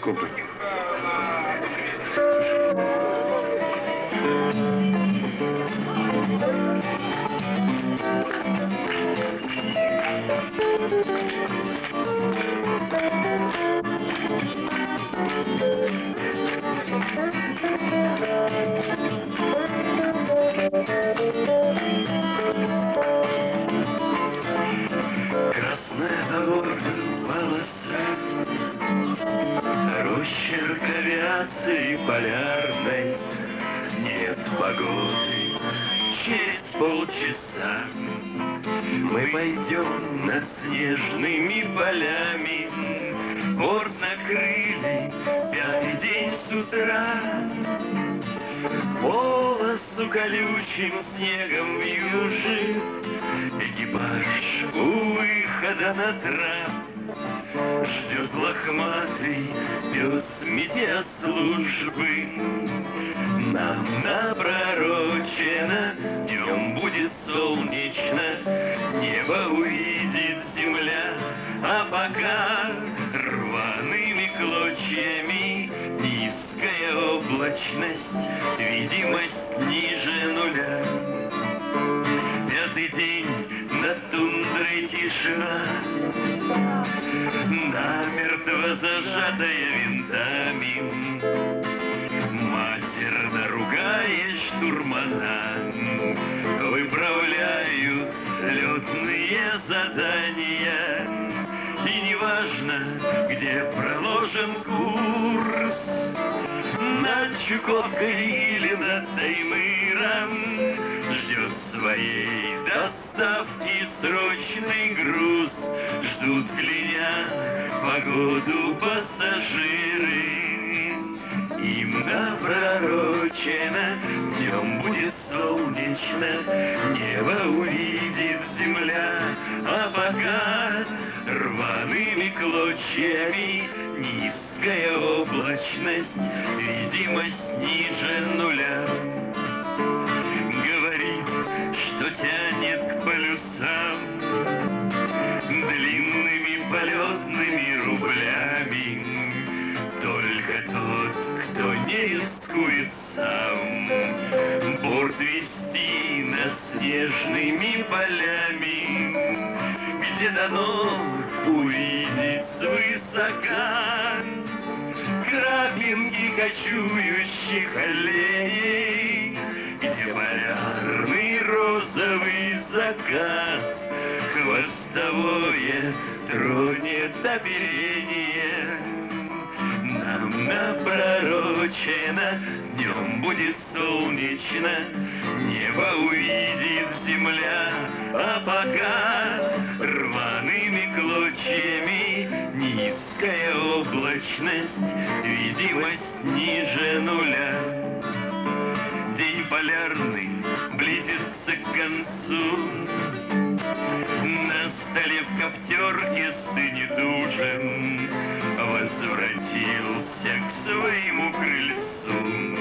телескопы. Красная полоса, росчерк авиации полярной. Нет погоды через полчаса. Мы пойдем над снежными полями. Борт накрыли, 5-й день с утра. Полосу колючим снегом вьюжит экипаж у выхода на трап. Ждет лохматый пес метеослужбы. Нам напророчено, днем будет солнечно, небо увидит земля, а пока рваными клочьями низкая облачность, видимость ниже нуля. 5-й день над тундрой тишина, намертво зажатая винтами. Матерно ругая штурмана, выправляют летные задания. И неважно, где проложен курс, над Чукоткой или над Таймыром, ждет своей доставки срочный груз. Ждут, кляня погоду, пассажиры. Им напророчено, днем будет солнечно, небо увидит земля, а пока рваными клочьями низкая облачность, видимость ниже нуля. Говорит, что тянет к полюсам длинными полетными рублями. Только тот, кто не рискует сам борт вести над снежными полями, где дано увидеть свысока крапинки кочующих аллей, где полярный розовый закат хвостовое тронет оперение. Нам напророчено, днем будет солнечно, небо увидит земля, а пока рваными клочьями низкая облачность, видимость ниже нуля. День полярный близится к концу, на столе в коптерке стынет ужин. Возвратился к своему крыльцу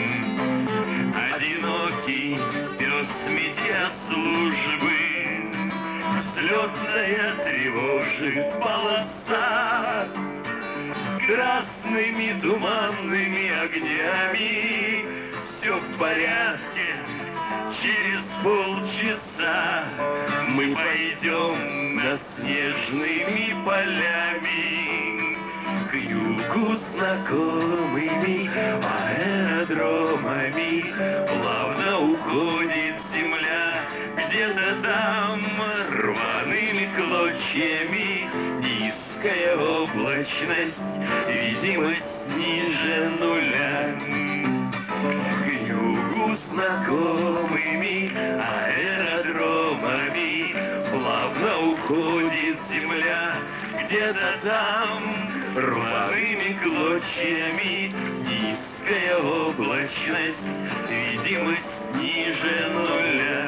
одинокий пес метеослужбы. Взлетная тревожит полоса красными туманными огнями. Все в порядке, через полчаса мы пойдем над снежными полями. К югу знакомыми аэродромами плавно уходит земля. Где-то там рваными клочьями низкая облачность, видимость ниже нуля. К югу знакомыми аэродромами плавно уходит земля. Где-то там рваными клочьями низкая облачность, видимость ниже нуля.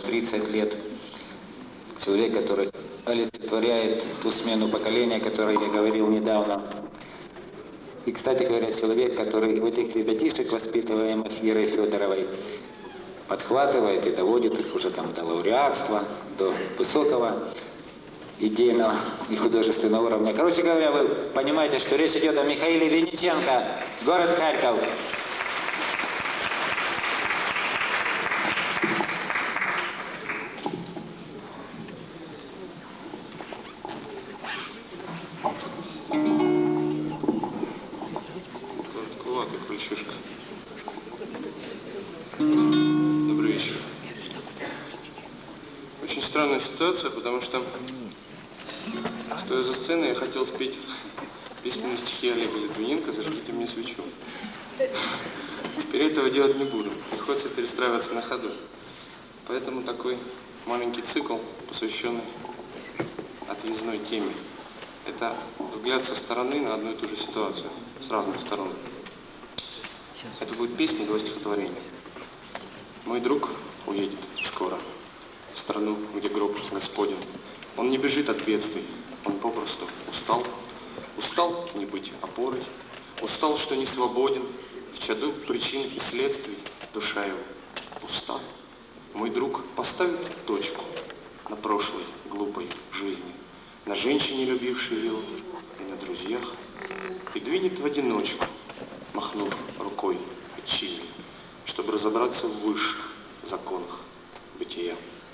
30 лет. Человек, который олицетворяет ту смену поколения, о которой я говорил недавно. И, кстати говоря, человек, который вот этих ребятишек, воспитываемых Ирой Федоровой, подхватывает и доводит их уже там до лауреатства, до высокого идейного и художественного уровня. Короче говоря, вы понимаете, что речь идет о Михаиле Винниченко, город Харьков. Добрый вечер. Очень странная ситуация, потому что, стоя за сценой, я хотел спеть песню на стихи Олега Литвиненко «Зажгите мне свечу». Теперь этого делать не буду. Приходится перестраиваться на ходу. Поэтому такой маленький цикл, посвященный отъездной теме. Это взгляд со стороны на одну и ту же ситуацию, с разных сторон. Это будет песня, 2 стихотворения. Мой друг уедет скоро в страну, где гроб Господень. Он не бежит от бедствий, он попросту устал. Устал не быть опорой, устал, что не свободен. В чаду причин и следствий душа его пуста. Мой друг поставит точку на прошлой глупой жизни, на женщине, любившей его, и на друзьях, и двинет в одиночку, махнув рукой отчизне, чтобы разобраться в высших законах бытия.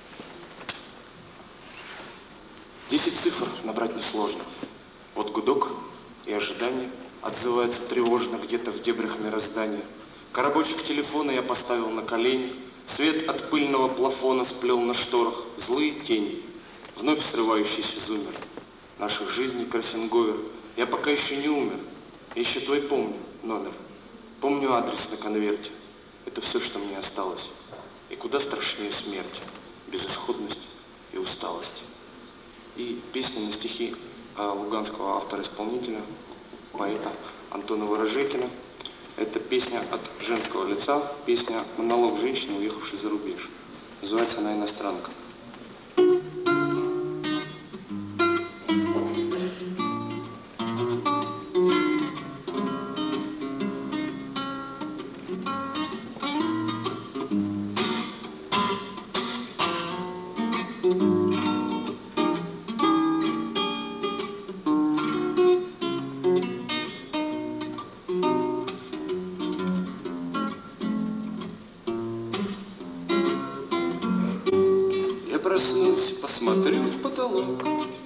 10 цифр набрать несложно. Вот гудок и ожидание отзывается тревожно где-то в дебрях мироздания. Коробочек телефона я поставил на колени, свет от пыльного плафона сплел на шторах злые тени, вновь срывающийся зумер наших жизней кроссинговер. Я пока еще не умер, я еще твой помню номер, помню адрес на конверте. Это все, что мне осталось. И куда страшнее смерть, безысходность и усталость. И песня на стихи луганского автора-исполнителя, поэта Антона Ворожекина. Это песня от женского лица, песня «Монолог женщины, уехавшей за рубеж». Называется она «Иностранка». Проснусь, посмотрю в потолок,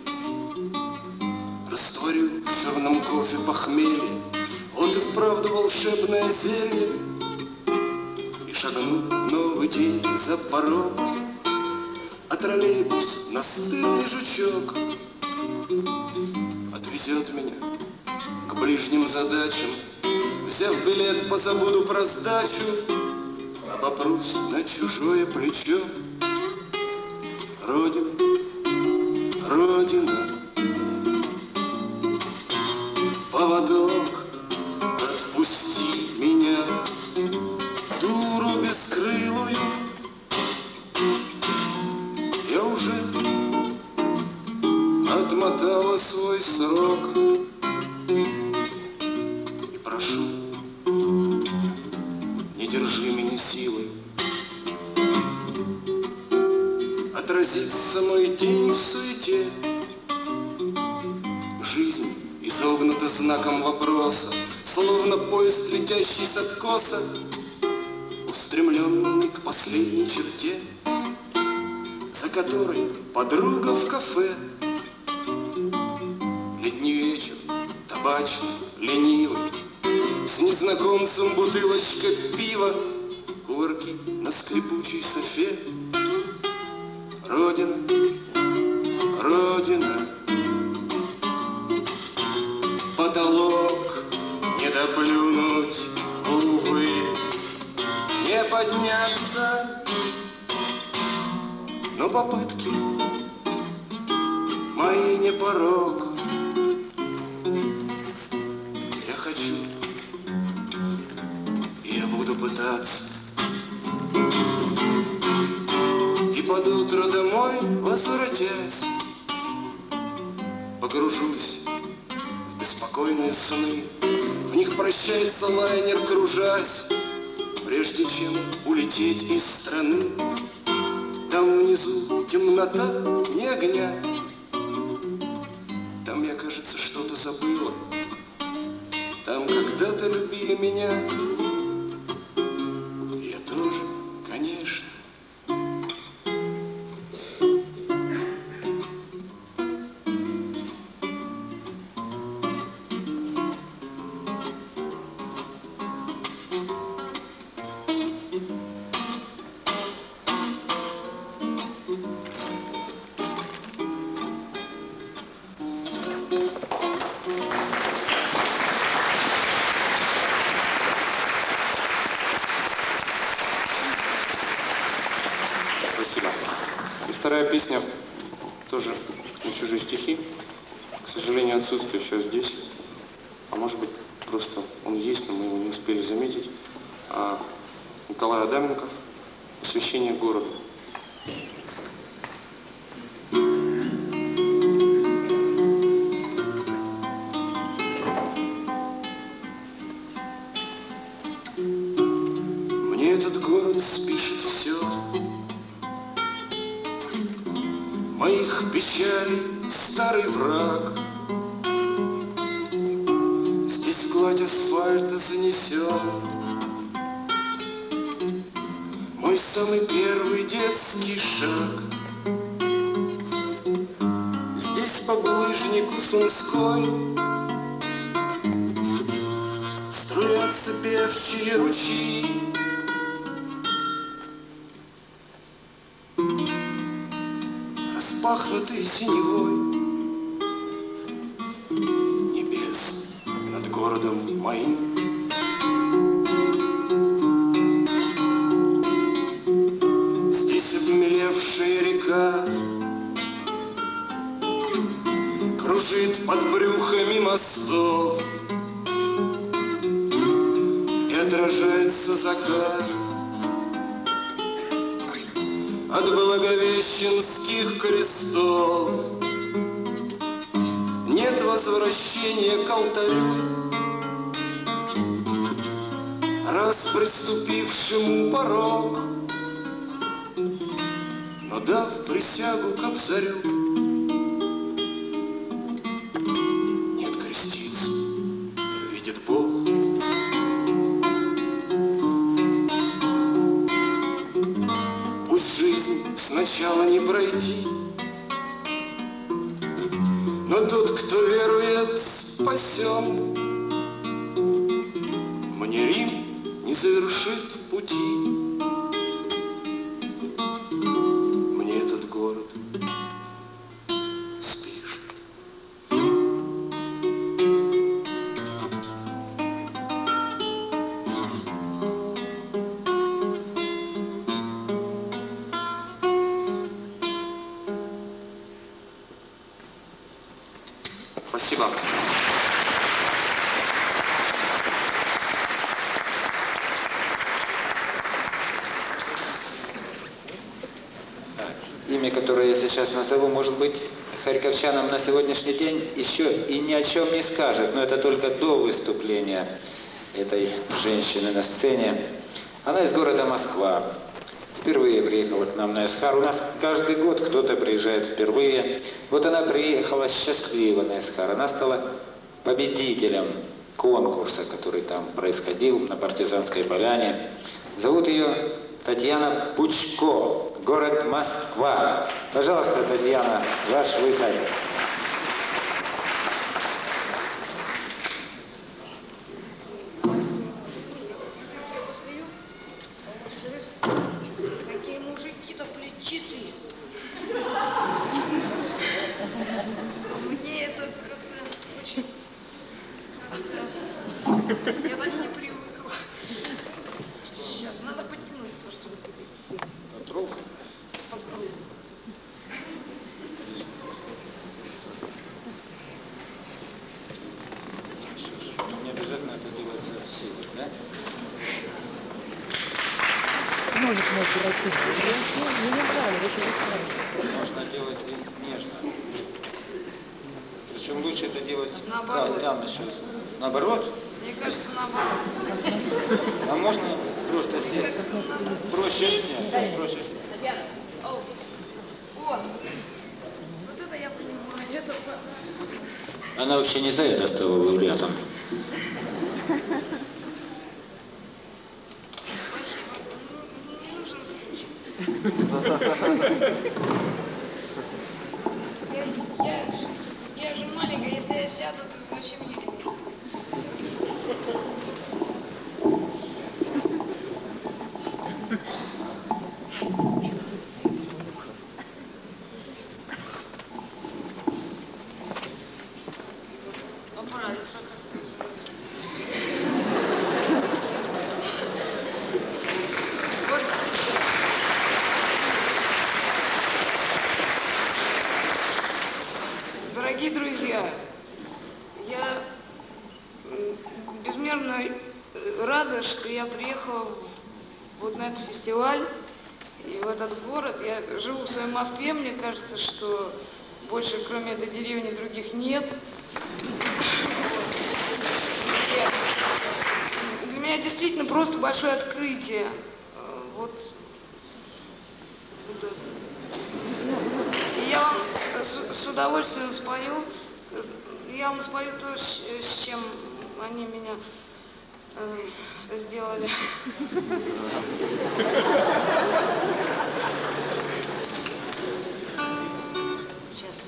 растворю в черном кофе похмелье, вот и вправду волшебное зелье, и шагну в новый день за порог, а троллейбус, настырный жучок, отвезет меня к ближним задачам. Взяв билет, позабуду про сдачу, обопрусь на чужое плечо. Родина, Родина, поводок, отпусти меня, дуру бескрылую. Я уже отмотала свой срок и прошу, не держи меня силой. Отразится мой день в суете. Жизнь изогнута знаком вопроса, словно поезд, летящий с откоса, устремленный к последней черте, за которой подруга в кафе. Летний вечер, табачный, ленивый, с незнакомцем бутылочка пива, кувырки на скрипучей софе. Родина, Родина, потолок не доплюнуть, увы, не подняться, но попытки мои не порок. Я хочу, и я буду пытаться. И под утро домой возвратясь, погружусь в беспокойные сны. В них прощается лайнер, кружась, прежде чем улететь из страны. Там внизу темнота, ни огня. Там я, кажется, что-то забыла. Там когда-то любили меня. Я тоже, конечно. Вторая песня тоже на чужие стихи. К сожалению, отсутствующая здесь. А может быть, просто он есть, но мы его не успели заметить. Николай Адаменко «Посвящение городу». Мне этот город спишет все. Моих печалей старый враг. Здесь гладь асфальта занесен. Мой самый первый детский шаг. Здесь по булыжнику Сумской струятся певчие ручьи. Распахнутый синевой небес над городом моим. Здесь обмелевшая река кружит под брюхами мостов, и отражается закат от благовещенских крестов. Нет возвращения к алтарю, раз приступившему порог, но дав присягу Кобзарю, нет креститься, видит Бог. Пусть жизнь сначала не пройти, но тот, кто верует, спасен. Мне Рим не завершит пути. Мне этот город спишет. Спасибо. Имя, которое я сейчас назову, может быть, харьковчанам на сегодняшний день еще и ни о чем не скажет, но это только до выступления этой женщины на сцене. Она из города Москва. Впервые приехала к нам на Эсхар. У нас каждый год кто-то приезжает впервые. Вот она приехала счастлива на Эсхар. Она стала победителем конкурса, который там происходил на Партизанской поляне. Зовут ее Татьяна Пучко, город Москва. Пожалуйста, Татьяна, ваш выход. Какие мужики-то плечистые. Мне это как-то очень... Я так не привыкла. Сейчас надо подтянуть просто. Попробуй. Попробуй. Не обязательно это делать за силу, да? может мой превратиться. Не брали, очень быстро. Можно делать и нежно. Причем лучше это делать Наоборот. там еще. Наоборот? Мне кажется, наоборот. А можно просто сесть? Проще снять. Проще. Татьяна, о, вот это я понимаю, это правда. Она вообще не за это стала лауреатом. Спасибо. Не нужен случай. Я же маленькая, если я сяду, то вообще мне не будет. Поправиться как-то называется. Вот. Дорогие друзья, я безмерно рада, что я приехала вот на этот фестиваль и в этот город. Я живу в своей Москве, мне кажется, что больше кроме этой деревни других нет. И для меня действительно просто большое открытие. Вот это. И я вам с удовольствием спою. Я вам спою то, с чем они меня сделали. Сейчас.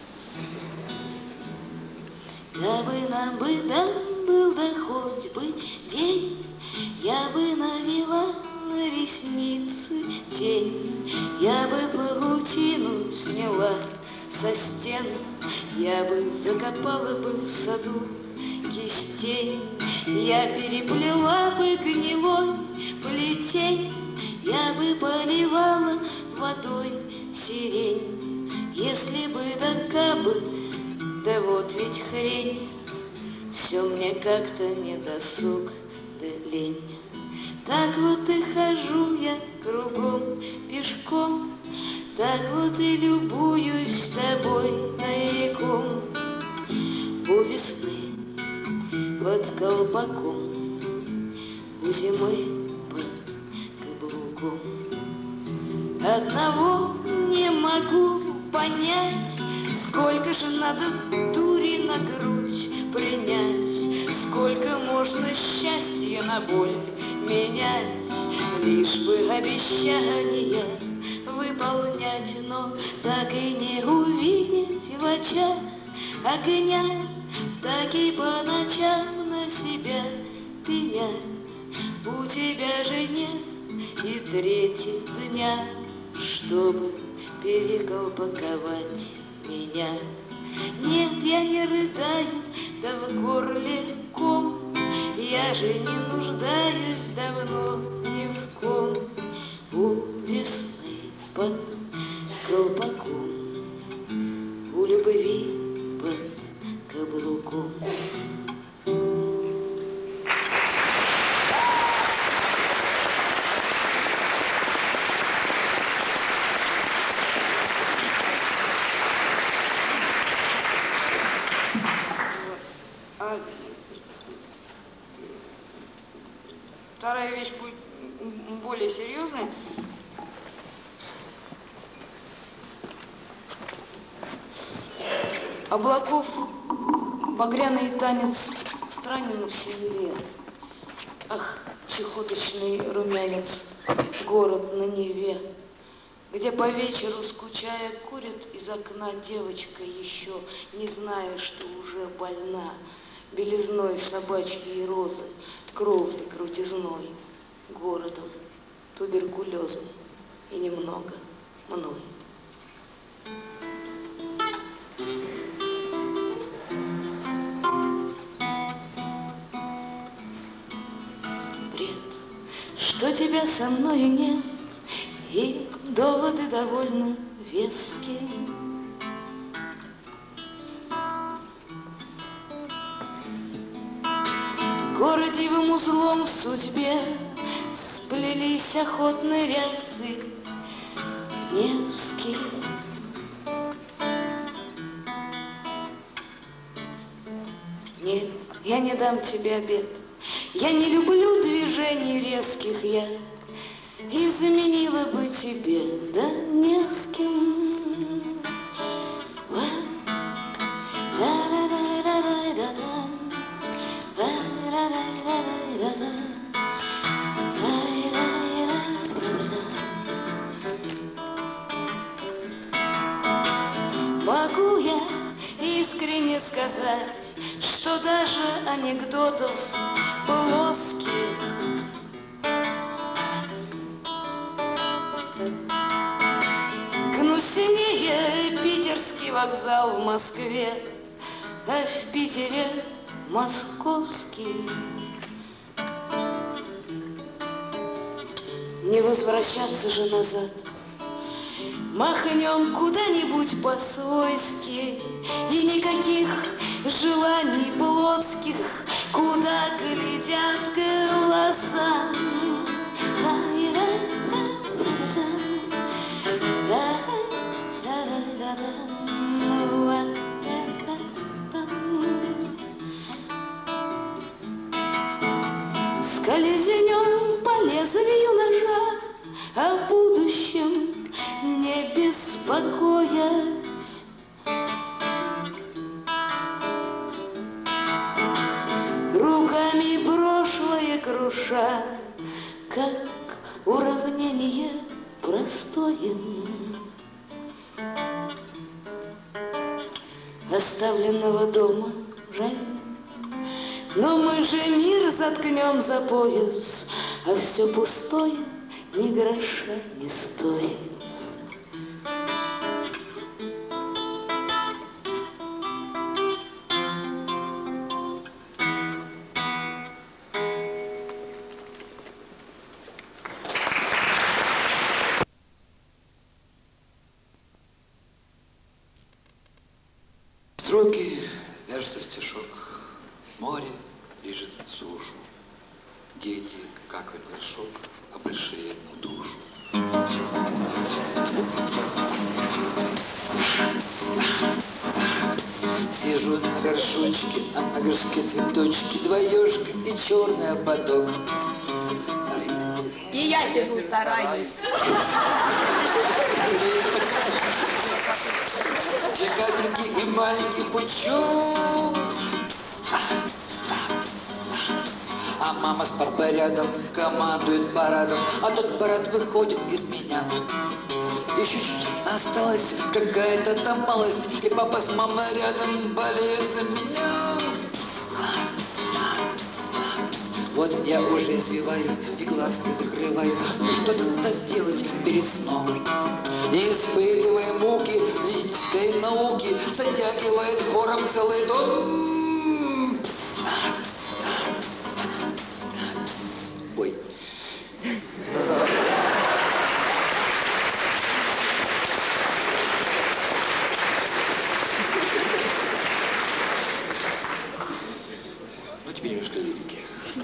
Кабы нам бы дан был, да хоть бы день, я бы навела на ресницы тень, я бы паутину сняла со стен, я бы закопала бы в саду кистей, я переплела бы гнилой плетень, я бы поливала водой сирень, если бы да кабы, да вот ведь хрень, все мне как-то не досуг, да лень. Так вот и хожу я кругом пешком, так вот и любуюсь тобой тайком. У весны под колпаком, у зимы под каблуком. Одного не могу понять, сколько же надо дури на грудь принять, сколько можно счастья на боль менять, лишь бы обещания выполнять, но так и не увидеть в очах огня, так и по ночам на себя пенять. У тебя же нет и третьего дня, чтобы переколпаковать меня. Нет, я не рыдаю, да в горле ком, я же не нуждаюсь давно ни в ком. У весны под колпаком, у любви под каблуком. Вторая вещь будет более серьезная. Облаков багряный танец странен в синеве. Ах, чехоточный румянец, город на Неве, где по вечеру, скучая, курит из окна девочка еще, не зная, что уже больна, белизной собачьей розы, кровли крутизной, городом, туберкулезом и немного мной. Бред, что тебя со мной нет, и доводы довольно веские. Городивым узлом в судьбе сплелись охотные ряды Невские. Нет, я не дам тебе обед. Я не люблю движений резких, я и заменила бы тебе, да не с кем. Могу я искренне сказать, что даже анекдотов плоских гнусинее питерский вокзал в Москве, а в Питере московский. Не возвращаться же назад, махнем куда-нибудь по-свойски, и никаких желаний плотских, куда глядят глаза. Скользнем по лезвию ножа, о будущем не беспокоясь. Руками прошлое круша, как уравнение простое. Оставленного дома жаль, но мы же мир заткнем за пояс, а все пустое ни гроша не стоит. Строки вяжутся в стишок. Море лежит сушу. Дети какают горшок, а большие в душу. Сижу на горшочке, а на горшке цветочки, два ежика и черный ободок. И я сижу, стараюсь. Две капельки и маленький пучок. А мама с папой рядом командует парадом, а тот парад выходит из меня. Еще чуть осталась какая-то там малость, и папа с мамой рядом болеют за меня. Вот я уже извиваю и глазки закрываю, ну что-то надо сделать перед сном. И испытывая муки физической науки, затягивает хором целый дом. Ой. Ну, тебе немножко лирики.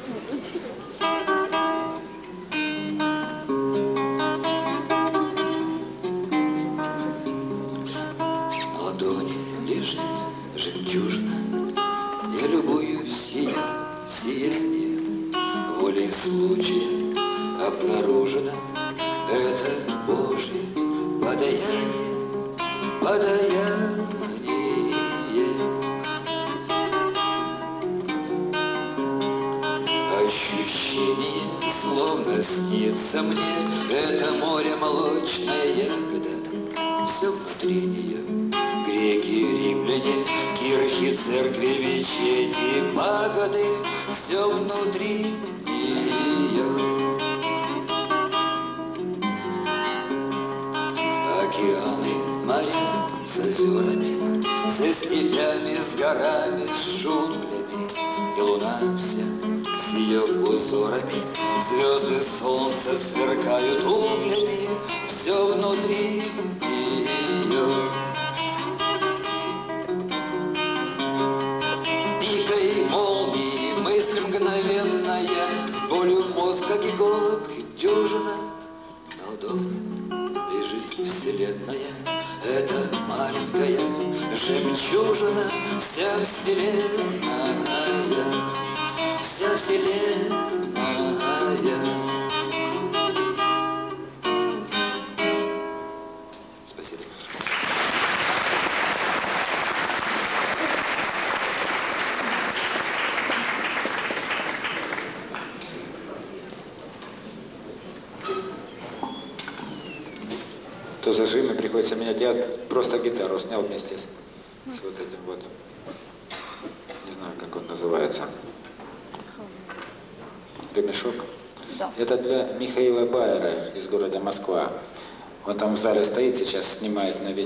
На ладони лежит жемчужина. Я любуюсь ее сиянием. Волей случая обнаружено. Это Божье подаяние, подаяние. Ощущение, словно снится мне, это море молочная ягода. Все внутри нее, греки, римляне, кирхи, церкви, мечети, пагоды. Все внутри нее. Океаны, моря с озерами, со степями, с горами, с джунглями. И луна вся с ее узорами, звезды солнца сверкают углями. Все внутри ее. Пикой молнии, мысль мгновенная, с болью мозг как иголок дюжина, на ладони лежит вселенная. Это маленькая жемчужина, вся вселенная, вся вселенная. Спасибо. То зажимы приходится менять. Я просто гитару снял вместе с вот этим вот. Не знаю, как он называется. Ремешок. Да. Это для Михаила Байера из города Москва. Он там в зале стоит сейчас, снимает на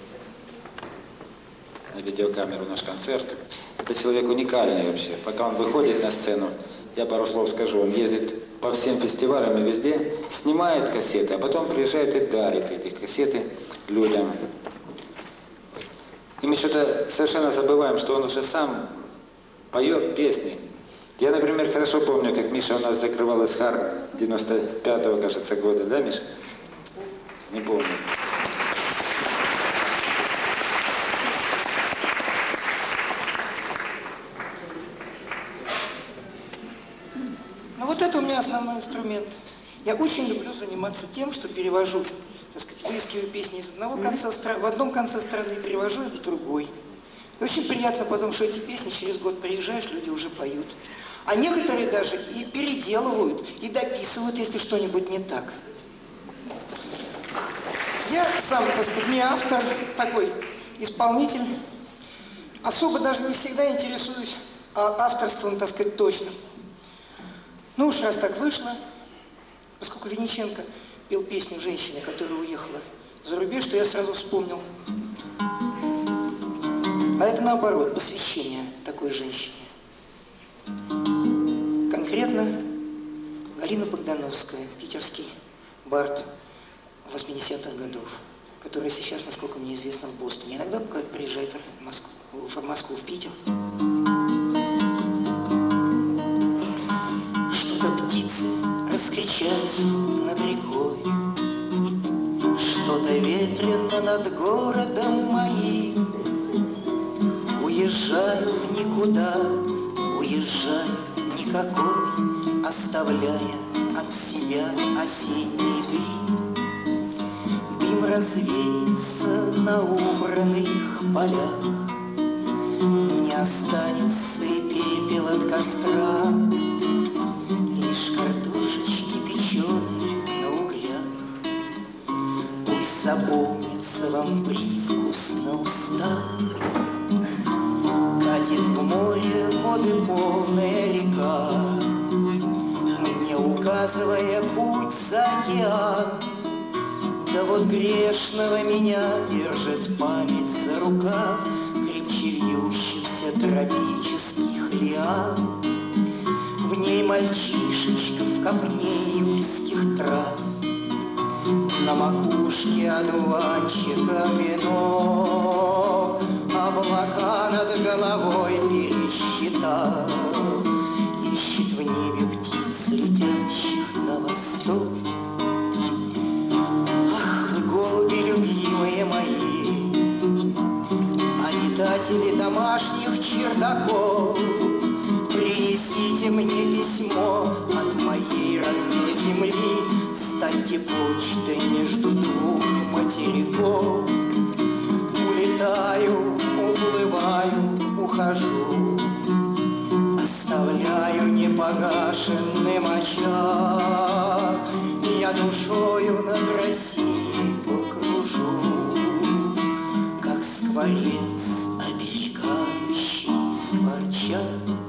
видеокамеру наш концерт. Это человек уникальный вообще. Пока он выходит на сцену, я пару слов скажу, он ездит по всем фестивалям и везде, снимает кассеты, а потом приезжает и дарит эти кассеты людям. И мы что-то совершенно забываем, что он уже сам поет песни. Я, например, хорошо помню, как Миша у нас закрывал Исхар 95-го, кажется, года, да, Миша? Не помню. Ну вот это у меня основной инструмент. Я очень люблю заниматься тем, что перевожу, так сказать, выискиваю песни из одного конца в одном конце страны, перевожу их в другой. И очень приятно потом, что эти песни через год приезжаешь, люди уже поют. А некоторые даже и переделывают, и дописывают, если что-нибудь не так. Я сам, так сказать, не автор, такой исполнитель. Особо даже не всегда интересуюсь авторством, так сказать, точно. Ну уж раз так вышло, поскольку Винниченко пел песню женщине, которая уехала за рубеж, что я сразу вспомнил. А это наоборот, посвящение такой женщине. Конкретно Галина Богдановская, питерский бард 80-х годов, которая сейчас, насколько мне известно, в Бостоне. Иногда приезжает в Москву, в Питер. Что-то птицы раскричались над рекой, что-то ветрено над городом моим. Уезжаю в никуда, уезжаю никакой, оставляя от себя осенний дым. Дым развеется на убранных полях, не останется и пепел от костра, лишь картошечки печеные на углях. Пусть запомнится вам привкус на устах. Катит в море воды полная река, мне указывая путь за океан. Да вот грешного меня держит память за рукав крепче вьющихся тропических лиан. В ней мальчишечка в копне июльских трав, на макушке одуванчика венок, облака над головой пересчитав, ищет в небе птиц, летящих на восток. Ах, вы, голуби любимые мои, обитатели домашних чердаков, принесите мне письмо от моей родной земли, станьте почтой между двух материков. Улетаю, уплываю, ухожу, оставляю непогашенным очаг. Я душою над Россией покружу, как скворец, оберегающий скворча.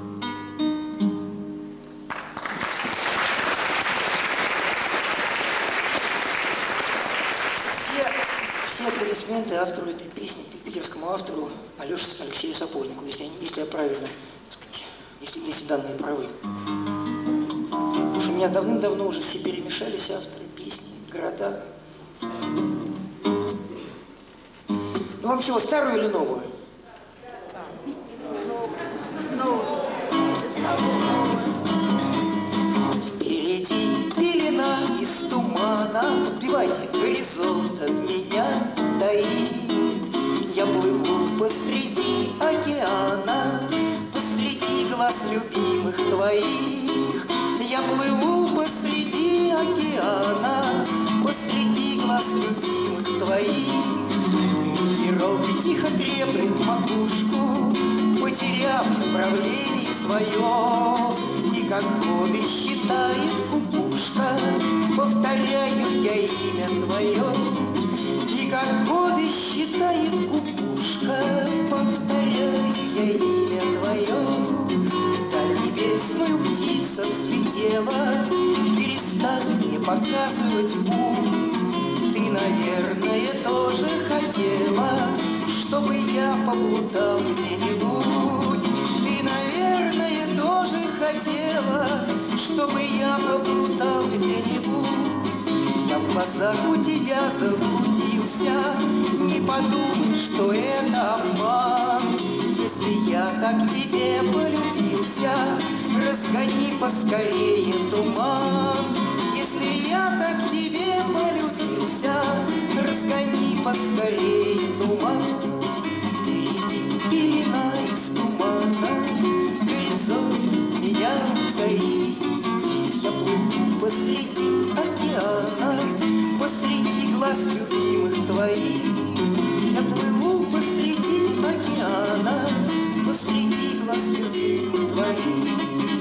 Все аплодисменты автору этой песни, питерскому автору Алексею Сапожнику, если я правильно, так сказать, если данные правы. Потому что у меня давным-давно уже все перемешались авторы, песни, города. Ну вам чего, старую или новую? Впереди закате горизонт от меня таит. Я плыву посреди океана, посреди глаз любимых твоих. Я плыву посреди океана, посреди глаз любимых твоих. Ветерок тихо треплет макушку, потеряв направление свое. И как годы считает кукушка, повторяю я имя твое. И как годы считает кукушка, повторяю я имя твое. Даль небесную птица взлетела, перестав мне показывать путь. Ты, наверное, тоже хотела, чтобы я поплутал где-нибудь. Ты, наверное, тоже хотела, чтобы я поплутал где-нибудь. Я в глазах у тебя заблудился, не подумай, что это обман. Если я так тебе полюбился, разгони поскорее туман. Если я так тебе полюбился, разгони поскорее туман. Впереди пелена из тумана, горизонт меня горит. Я плыву посреди океана, посреди глаз любимых твоих. Я плыву посреди океана, посреди глаз любимых твоих.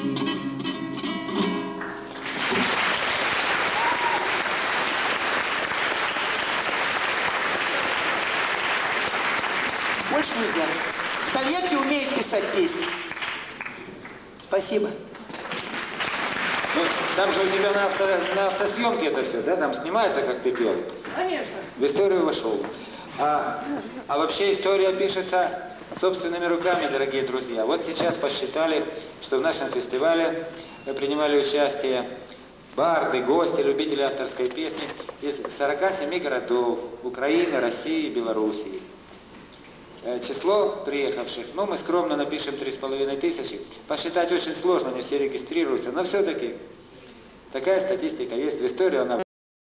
Больше нельзя. В Тольятти умеют писать песни. Спасибо. Ну, там же у тебя на автосъемке это все, да? Там снимается, как ты пел. Конечно. В историю вошел. А вообще история пишется собственными руками, дорогие друзья. Вот сейчас посчитали, что в нашем фестивале принимали участие барды, гости, любители авторской песни из 47 городов Украины, России и Белоруссии. Число приехавших, ну, мы скромно напишем 3500. Посчитать очень сложно, не все регистрируются, но все-таки такая статистика есть в истории, она